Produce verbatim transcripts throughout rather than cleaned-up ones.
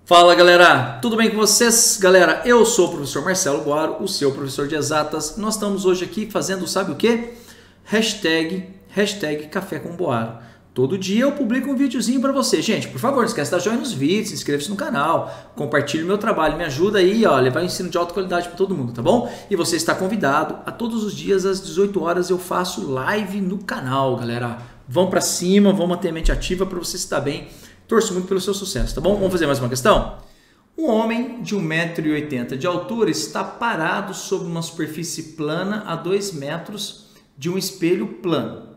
Fala galera, tudo bem com vocês? Galera, eu sou o professor Marcelo Boaro, o seu professor de exatas. Nós estamos hoje aqui fazendo, sabe o que? Hashtag, hashtag Café com Boaro. Todo dia eu publico um videozinho para você. Gente, por favor, não esquece de dar joinha nos vídeos, se inscreva-se no canal, compartilhe o meu trabalho, me ajuda aí, ó, levar um ensino de alta qualidade para todo mundo, tá bom? E você está convidado a todos os dias às dezoito horas eu faço live no canal, galera. Vão para cima, vão manter a mente ativa para você estar bem. Torço muito pelo seu sucesso, tá bom? Vamos fazer mais uma questão? Um homem de um metro e oitenta de altura está parado sobre uma superfície plana a dois metros de um espelho plano.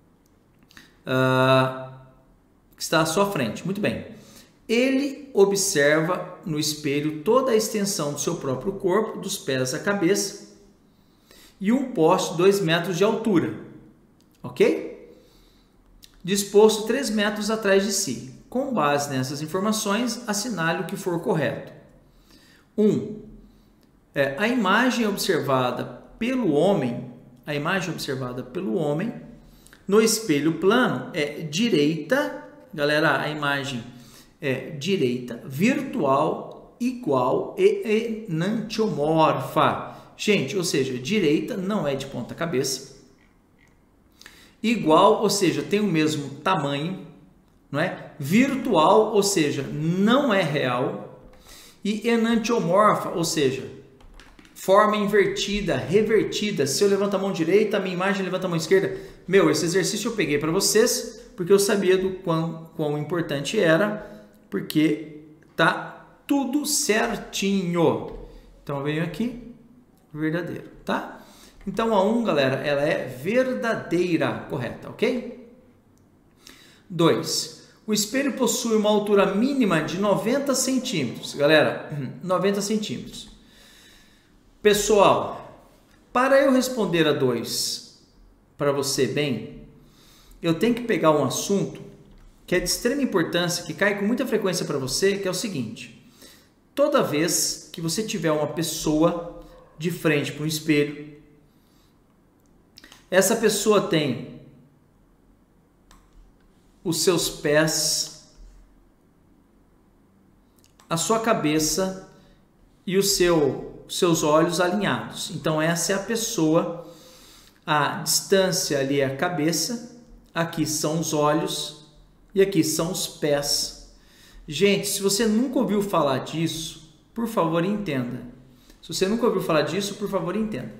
Uh, que está à sua frente. Muito bem. Ele observa no espelho toda a extensão do seu próprio corpo, dos pés à cabeça, e um poste dois metros de altura. Ok? Disposto três metros atrás de si. Com base nessas informações, assinale o que for correto. um. É, a imagem observada pelo homem, a imagem observada pelo homem no espelho plano é direita, galera, a imagem é direita, virtual, igual e enantiomorfa. Gente, ou seja, direita não é de ponta cabeça. Igual, ou seja, tem o mesmo tamanho. Não é? Virtual, ou seja, não é real, e enantiomorfa, ou seja, forma invertida, revertida. Se eu levanto a mão direita, a minha imagem levanta a mão esquerda. Meu, esse exercício eu peguei para vocês, porque eu sabia do quão, quão importante era, porque tá tudo certinho. Então eu venho aqui, verdadeiro, tá? Então a um, galera, ela é verdadeira, correta, ok? dois. O espelho possui uma altura mínima de noventa centímetros. Galera, noventa centímetros. Pessoal, para eu responder a dois para você bem, eu tenho que pegar um assunto que é de extrema importância, que cai com muita frequência para você, que é o seguinte. Toda vez que você tiver uma pessoa de frente para um espelho, essa pessoa tem os seus pés, a sua cabeça e os seu, seus olhos alinhados. Então essa é a pessoa, a distância ali é a cabeça, aqui são os olhos e aqui são os pés. Gente, se você nunca ouviu falar disso, por favor entenda. Se você nunca ouviu falar disso, por favor entenda.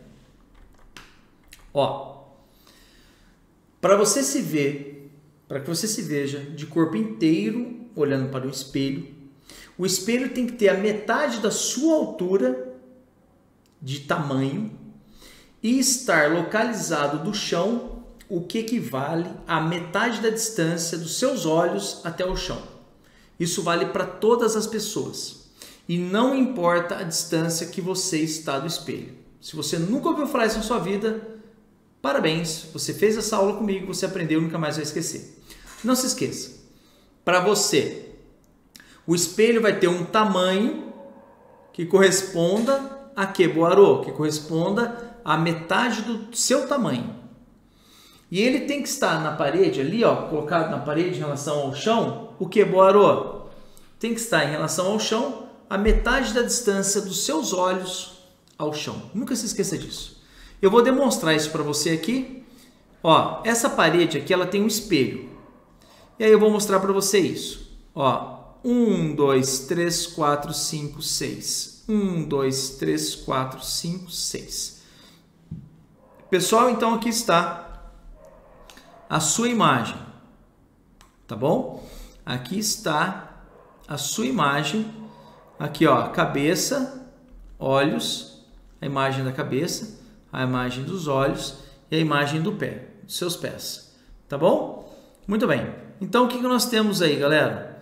Ó, para você se ver Para que você se veja de corpo inteiro olhando para o espelho, o espelho tem que ter a metade da sua altura de tamanho e estar localizado do chão, o que equivale à metade da distância dos seus olhos até o chão. Isso vale para todas as pessoas e não importa a distância que você está do espelho. Se você nunca ouviu falar isso na sua vida, parabéns, você fez essa aula comigo, você aprendeu e nunca mais vai esquecer. Não se esqueça, para você, o espelho vai ter um tamanho que corresponda a que, Boaro? Que corresponda à metade do seu tamanho. E ele tem que estar na parede ali, ó, colocado na parede em relação ao chão, o que, Boaro? Tem que estar em relação ao chão a metade da distância dos seus olhos ao chão. Nunca se esqueça disso. Eu vou demonstrar isso para você aqui. Ó, essa parede aqui, ela tem um espelho. E aí eu vou mostrar para você isso. Ó, um, dois, três, quatro, cinco, seis. um, dois, três, quatro, cinco, seis. Pessoal, então aqui está a sua imagem. Tá bom? Aqui está a sua imagem. Aqui, ó, cabeça, olhos, a imagem da cabeça, a imagem dos olhos e a imagem do pé, dos seus pés. Tá bom? Muito bem. Então, o que nós temos aí, galera?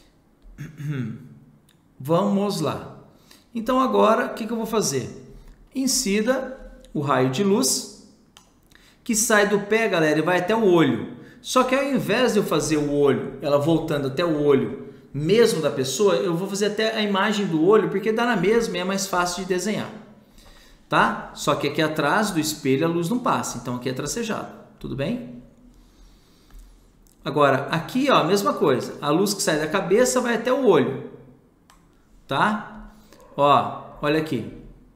Vamos lá. Então, agora, o que eu vou fazer? Incida o raio de luz, que sai do pé, galera, e vai até o olho. Só que ao invés de eu fazer o olho, ela voltando até o olho mesmo da pessoa, eu vou fazer até a imagem do olho, porque dá na mesma e é mais fácil de desenhar. Tá? Só que aqui atrás do espelho a luz não passa, então aqui é tracejado. Tudo bem? Agora, aqui, ó, a mesma coisa. A luz que sai da cabeça vai até o olho. tá? Ó, olha aqui.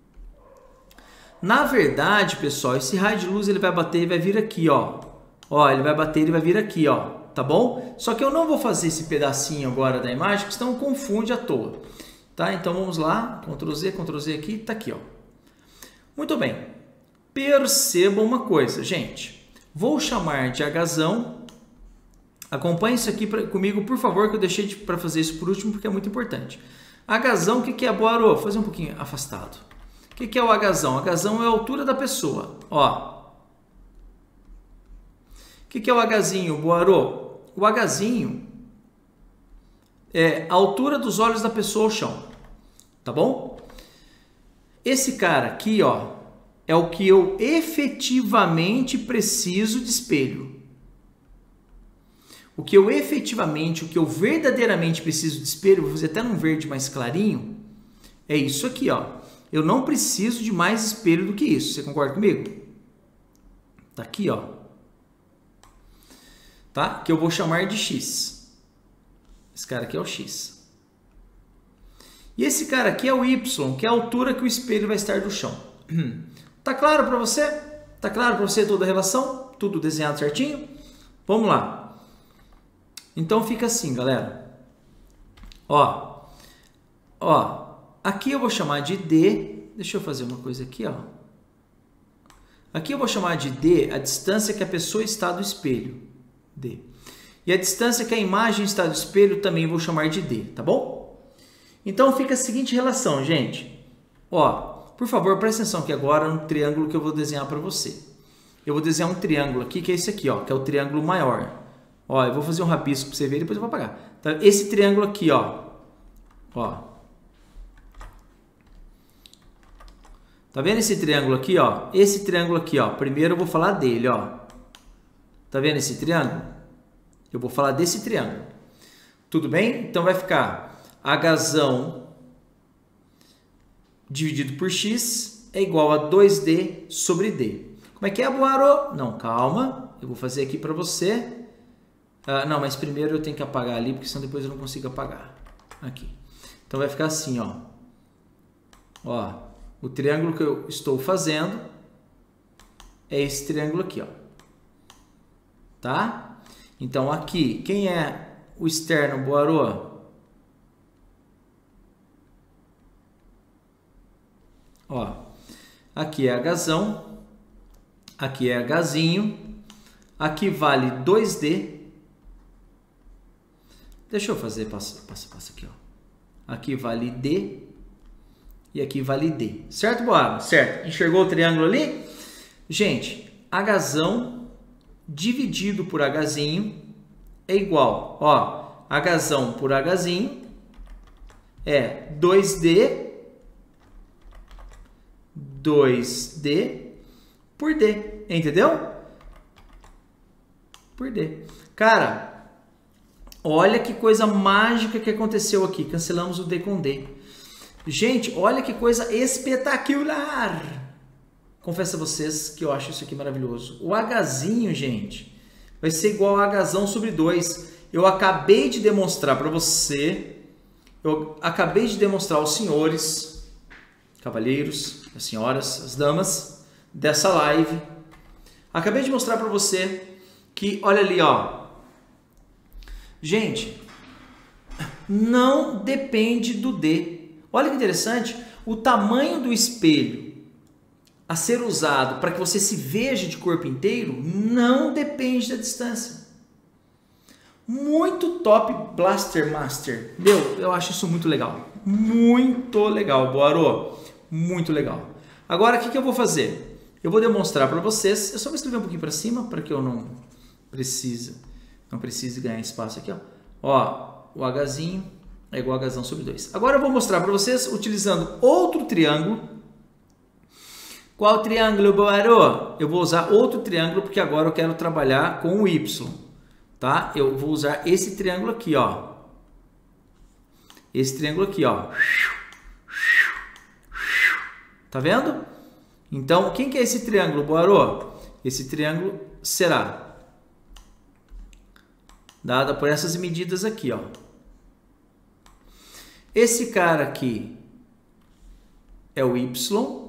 Na verdade, pessoal, esse raio de luz ele vai bater e vai vir aqui, ó. Ó, ele vai bater e vai vir aqui, ó, tá bom? Só que eu não vou fazer esse pedacinho agora da imagem, porque senão confunde à toa, tá? Então vamos lá, control Z, control Z aqui, tá aqui, ó. Muito bem. Percebam uma coisa, gente. Vou chamar de Hzão. Acompanhe isso aqui pra, comigo, por favor, que eu deixei de, para fazer isso por último, porque é muito importante. Hzão, o que, que é, Boarô? Vou fazer um pouquinho afastado. O que, que é o Hzão? Hzão é a altura da pessoa. Ó. O que, que é o Hzinho, Boarô? O Hzinho é a altura dos olhos da pessoa ao chão. Tá bom? Esse cara aqui, ó, é o que eu efetivamente preciso de espelho. O que eu efetivamente, o que eu verdadeiramente preciso de espelho, vou fazer até num verde mais clarinho, é isso aqui, ó. Eu não preciso de mais espelho do que isso. Você concorda comigo? Tá aqui, ó. Tá? Que eu vou chamar de X. Esse cara aqui é o X. E esse cara aqui é o Y, que é a altura que o espelho vai estar do chão. Tá claro para você? Tá claro para você toda a relação? Tudo desenhado certinho? Vamos lá. Então fica assim, galera. Ó. Ó. Aqui eu vou chamar de D. Deixa eu fazer uma coisa aqui, ó. Aqui eu vou chamar de D a distância que a pessoa está do espelho. D. E a distância que a imagem está do espelho também vou chamar de D, tá bom? Então fica a seguinte relação, gente. Ó. Por favor, presta atenção aqui agora no triângulo que eu vou desenhar para você. Eu vou desenhar um triângulo aqui, que é esse aqui, ó, que é o triângulo maior. Ó, eu vou fazer um rabisco para você ver e depois eu vou apagar. Tá? Esse triângulo aqui, ó. Ó. Tá vendo esse triângulo aqui, ó? Esse triângulo aqui, ó. Primeiro eu vou falar dele, ó. Tá vendo esse triângulo? Eu vou falar desse triângulo. Tudo bem? Então vai ficar Hzão dividido por X é igual a dois D sobre D. Como é que é, Boarô? Não, calma. Eu vou fazer aqui para você. Ah, não, mas primeiro eu tenho que apagar ali, porque senão depois eu não consigo apagar. Aqui. Então vai ficar assim, ó. Ó, o triângulo que eu estou fazendo é esse triângulo aqui, ó. Tá? Então aqui, quem é o externo, Boarô? Ó, aqui é Hzão, aqui é Hzinho, aqui vale dois D. Deixa eu fazer, passa, passa, passa aqui, ó. Aqui vale D e aqui vale D. Certo, Boarô? Certo. Enxergou o triângulo ali? Gente, Hzão dividido por Hzinho é igual, ó, Hzão por Hzinho é dois D dois D por D, entendeu? Por D. Cara, olha que coisa mágica que aconteceu aqui. Cancelamos o D com D. Gente, olha que coisa espetacular. Confesso a vocês que eu acho isso aqui maravilhoso. O Hzinho, gente, vai ser igual a Hzão sobre dois. Eu acabei de demonstrar para você, eu acabei de demonstrar aos senhores, cavalheiros, as senhoras, as damas dessa live. Acabei de mostrar para você que, olha ali, ó. Gente, não depende do D. Olha que interessante, o tamanho do espelho a ser usado para que você se veja de corpo inteiro não depende da distância. Muito top, Blaster Master. Meu, eu acho isso muito legal. Muito legal, Boarô. Muito legal. Agora, o que, que eu vou fazer? Eu vou demonstrar para vocês. Eu só vou escrever um pouquinho para cima, para que eu não precise, não precise ganhar espaço aqui. Ó, ó o Hzinho é igual a Hzão sobre dois. Agora eu vou mostrar para vocês, utilizando outro triângulo. Qual triângulo, Boarô? Eu vou usar outro triângulo, porque agora eu quero trabalhar com o Y. Tá? Eu vou usar esse triângulo aqui, ó. Esse triângulo aqui, ó. Tá vendo? Então, quem que é esse triângulo, Boarô? Esse triângulo será dado por essas medidas aqui, ó. Esse cara aqui é o Y.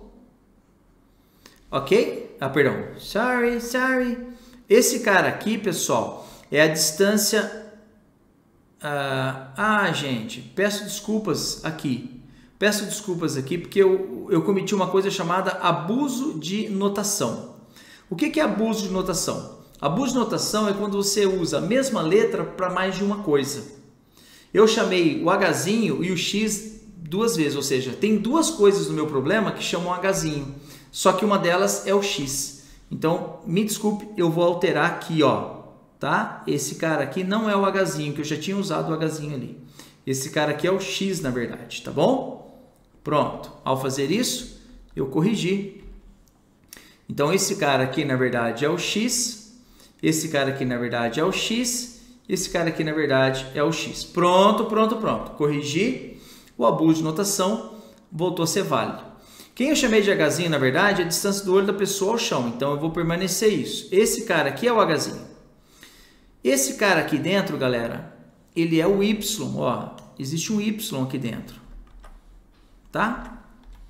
Ok? Ah, perdão. Sorry, sorry. Esse cara aqui, pessoal, é a distância... Ah, ah, gente, peço desculpas aqui. Peço desculpas aqui porque eu, eu cometi uma coisa chamada abuso de notação. O que, que é abuso de notação? Abuso de notação é quando você usa a mesma letra para mais de uma coisa. Eu chamei o Hzinho e o X duas vezes, ou seja, tem duas coisas no meu problema que chamam Hzinho, só que uma delas é o X. Então, me desculpe, eu vou alterar aqui, ó. Tá? Esse cara aqui não é o Hzinho, que eu já tinha usado o Hzinho ali. Esse cara aqui é o X, na verdade, tá bom? Pronto. Ao fazer isso, eu corrigi. Então, esse cara aqui, na verdade, é o X. Esse cara aqui, na verdade, é o X. Esse cara aqui, na verdade, é o X. Pronto, pronto, pronto. Corrigi. O abuso de notação voltou a ser válido. Quem eu chamei de Hzinho, na verdade, é a distância do olho da pessoa ao chão. Então, eu vou permanecer isso. Esse cara aqui é o Hzinho. Esse cara aqui dentro, galera, ele é o Y, ó, existe um Y aqui dentro, tá?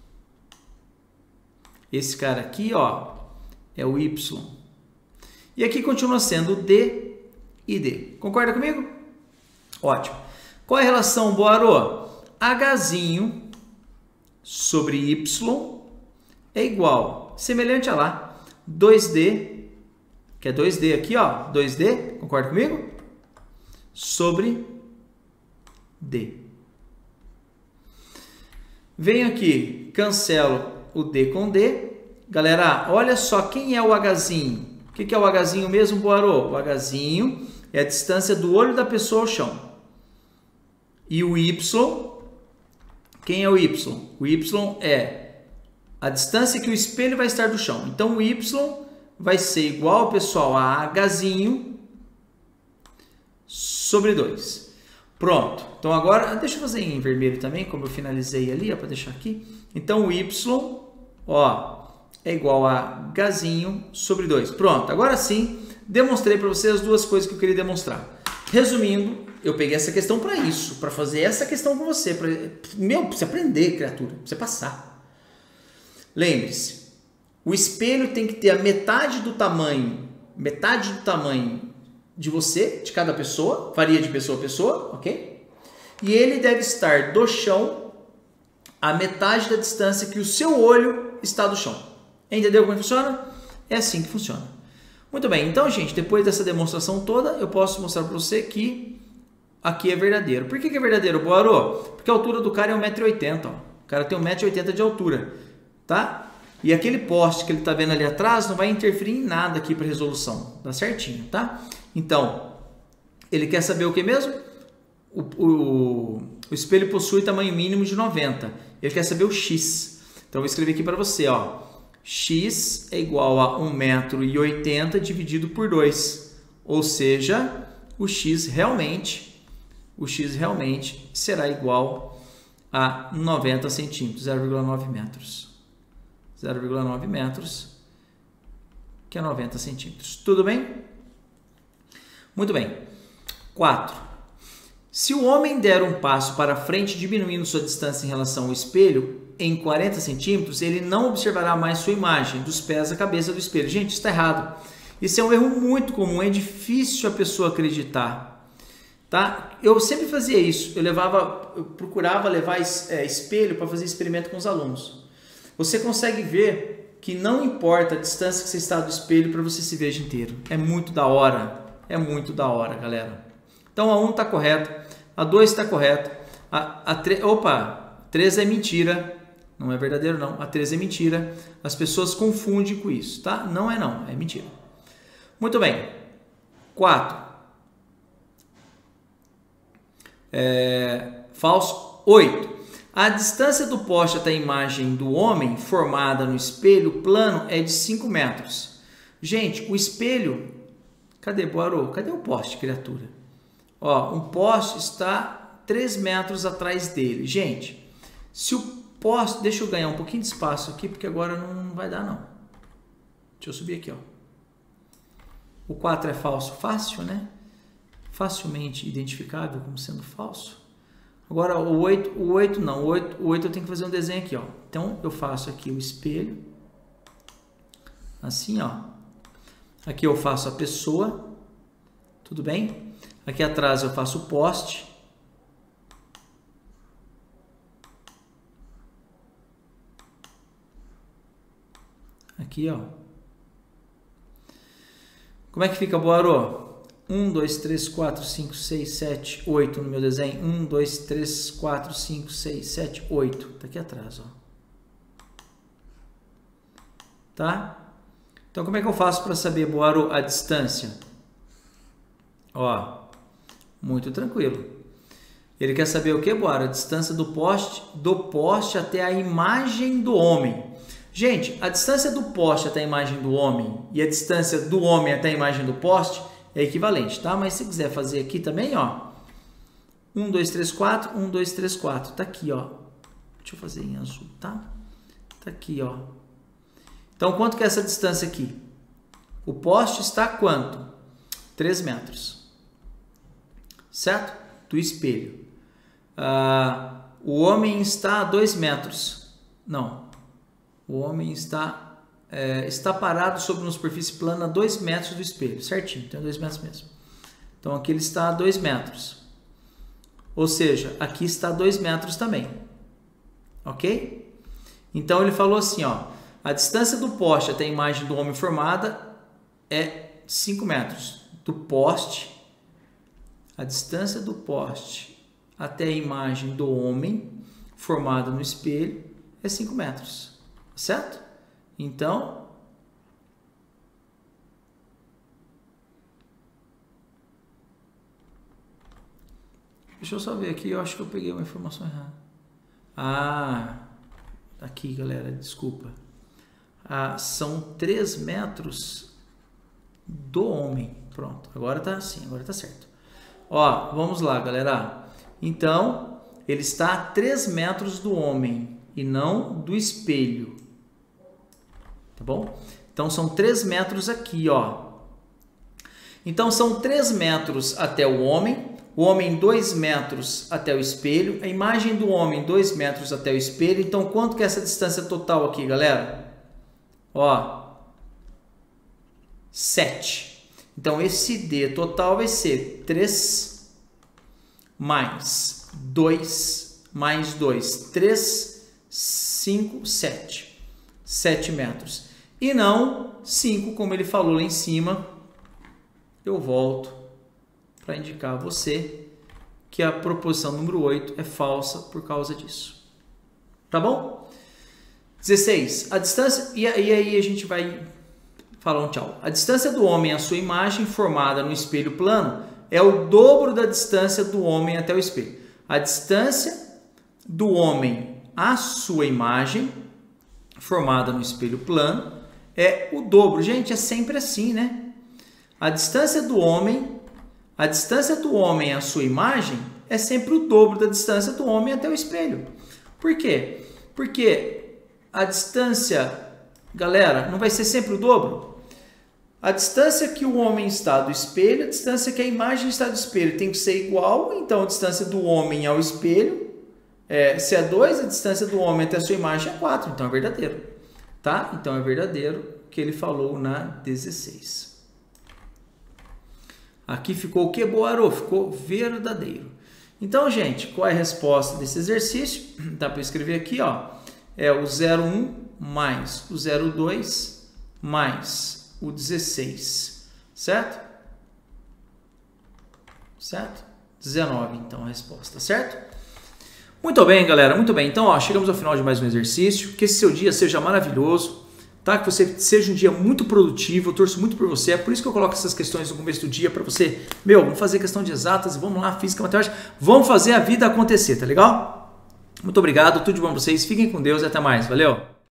Esse cara aqui, ó, é o Y. E aqui continua sendo D e D. Concorda comigo? Ótimo. Qual é a relação, Boarô? Hzinho sobre Y é igual, semelhante a lá, dois D, que é dois D aqui, ó, dois D, concorda comigo? Sobre D. Venho aqui, cancelo o D com D. Galera, olha só, quem é o Hzinho? O que é o Hzinho mesmo, Boarô? O Hzinho é a distância do olho da pessoa ao chão. E o Y, quem é o Y? O Y é a distância que o espelho vai estar do chão. Então, o Y vai ser igual, pessoal, a Hzinho sobre dois. Pronto. Então, agora, deixa eu fazer em vermelho também, como eu finalizei ali, para deixar aqui. Então, o Y, ó, é igual a Hzinho sobre dois. Pronto. Agora sim, demonstrei para vocês as duas coisas que eu queria demonstrar. Resumindo, eu peguei essa questão para isso, para fazer essa questão com você. Pra, meu, pra você aprender, criatura, pra você passar. Lembre-se. O espelho tem que ter a metade do tamanho, metade do tamanho de você, de cada pessoa, varia de pessoa a pessoa, ok? E ele deve estar do chão a metade da distância que o seu olho está do chão. Entendeu como funciona? É assim que funciona. Muito bem, então, gente, depois dessa demonstração toda, eu posso mostrar para você que aqui é verdadeiro. Por que, que é verdadeiro, Boarô? Porque a altura do cara é um metro e oitenta, ó. O cara tem um metro e oitenta de altura, tá? E aquele poste que ele está vendo ali atrás não vai interferir em nada aqui para a resolução. Dá certinho, tá? Então, ele quer saber o que mesmo? O, o, o espelho possui tamanho mínimo de noventa. Ele quer saber o X. Então, eu vou escrever aqui para você, ó. X é igual a um metro e oitenta dividido por dois. Ou seja, o X realmente, o X realmente será igual a noventa centímetros, zero vírgula nove metros. zero vírgula nove metros, que é noventa centímetros. Tudo bem? Muito bem. quatro. Se o homem der um passo para frente, diminuindo sua distância em relação ao espelho, em quarenta centímetros, ele não observará mais sua imagem, dos pés à cabeça do espelho. Gente, isso está errado. Isso é um erro muito comum, é difícil a pessoa acreditar. Tá? Eu sempre fazia isso, eu, levava, eu procurava levar é, espelho para fazer experimento com os alunos. Você consegue ver que não importa a distância que você está do espelho para você se veja inteiro. É muito da hora. É muito da hora, galera. Então, a um está correta, a dois está correta, a, a três... Opa, três é mentira. Não é verdadeiro, não. A três é mentira. As pessoas confundem com isso, tá? Não é não, é mentira. Muito bem. quatro. É... Falso. oito. A distância do poste até a imagem do homem formada no espelho plano é de cinco metros. Gente, o espelho... Cadê, Boarô? Cadê o poste, criatura? Ó, um poste está três metros atrás dele. Gente, se o poste... Deixa eu ganhar um pouquinho de espaço aqui, porque agora não vai dar, não. Deixa eu subir aqui, ó. O quatro é falso fácil, né? Facilmente identificável como sendo falso. Agora o oito, o oito não, o oito, o oito eu tenho que fazer um desenho aqui, ó. Então eu faço aqui o espelho, assim, ó. Aqui eu faço a pessoa, tudo bem? Aqui atrás eu faço o poste. Aqui, ó. Como é que fica, Boarô? um, dois, três, quatro, cinco, seis, sete, oito no meu desenho. um, dois, três, quatro, cinco, seis, sete, oito. Tá aqui atrás, ó. Tá? Então, como é que eu faço para saber, Boarô, a distância? Ó, muito tranquilo. Ele quer saber o que, Boarô? A distância do poste, do poste até a imagem do homem. Gente, a distância do poste até a imagem do homem e a distância do homem até a imagem do poste é equivalente, tá? Mas se quiser fazer aqui também, ó, um, dois, três, quatro, um, dois, três, quatro, tá aqui, ó. Deixa eu fazer em azul, tá? Tá aqui, ó. Então, quanto que é essa distância aqui? O poste está a quanto? três metros, certo? Do espelho. Ah, o homem está a dois metros. Não. O homem está... É, está parado sobre uma superfície plana a dois metros do espelho, certinho, então é dois metros mesmo. Então aqui ele está a dois metros, ou seja, aqui está a dois metros também, ok? Então ele falou assim, ó, a distância do poste até a imagem do homem formada é cinco metros, do poste, a distância do poste até a imagem do homem formada no espelho é cinco metros, certo? Então, deixa eu só ver aqui, eu acho que eu peguei uma informação errada. Ah, aqui, galera, desculpa. Ah, são três metros do homem. Pronto, agora tá assim, agora tá certo. Ó, vamos lá, galera. Então, ele está a três metros do homem e não do espelho. Tá bom? Então, são três metros aqui, ó. Então, são três metros até o homem, o homem dois metros até o espelho, a imagem do homem dois metros até o espelho. Então, quanto que é essa distância total aqui, galera? Ó, sete. Então, esse D total vai ser três mais dois mais dois. três, cinco, sete. sete metros. E não cinco, como ele falou lá em cima. Eu volto para indicar a você que a proposição número oito é falsa por causa disso. Tá bom? dezesseis. A distância... E aí a gente vai falar um tchau. A distância do homem à sua imagem formada no espelho plano é o dobro da distância do homem até o espelho. A distância do homem à sua imagem formada no espelho plano é o dobro. Gente, é sempre assim, né? A distância do homem, a distância do homem à sua imagem é sempre o dobro da distância do homem até o espelho. Por quê? Porque a distância, galera, não vai ser sempre o dobro. A distância que o homem está do espelho, a distância que a imagem está do espelho tem que ser igual. Então, a distância do homem ao espelho, é, se é dois, a distância do homem até a sua imagem é quatro. Então, é verdadeiro. Tá? Então, é verdadeiro que ele falou na dezesseis. Aqui ficou o que, Boarô? Ficou verdadeiro. Então, gente, qual é a resposta desse exercício? Dá para escrever aqui, ó. É o zero vírgula um mais o zero vírgula dois mais o dezesseis. Certo? Certo? dezenove, então, a resposta. Certo? Muito bem, galera. Muito bem. Então, ó, chegamos ao final de mais um exercício. Que esse seu dia seja maravilhoso. Tá? Que você seja um dia muito produtivo. Eu torço muito por você. É por isso que eu coloco essas questões no começo do dia para você. Meu, vamos fazer questão de exatas. Vamos lá, física, matemática. Vamos fazer a vida acontecer, tá legal? Muito obrigado. Tudo de bom pra vocês. Fiquem com Deus e até mais. Valeu!